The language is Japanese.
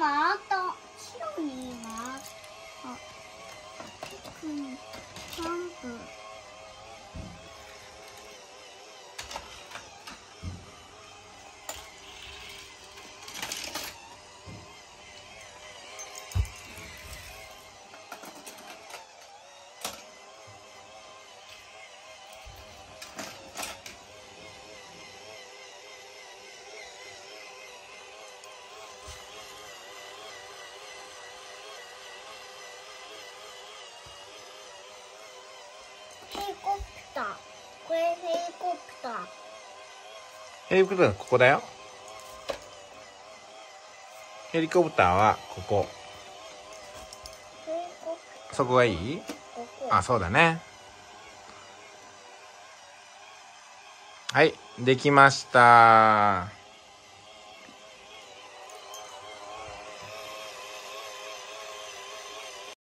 回った。白に回った。3分。ヘリコプター。これヘリコプター。 ヘリコプターここだよ。ヘリコプターはここ。 ヘリコプター。 そこがいい？ ここ。 あ、そうだね。はい、できました。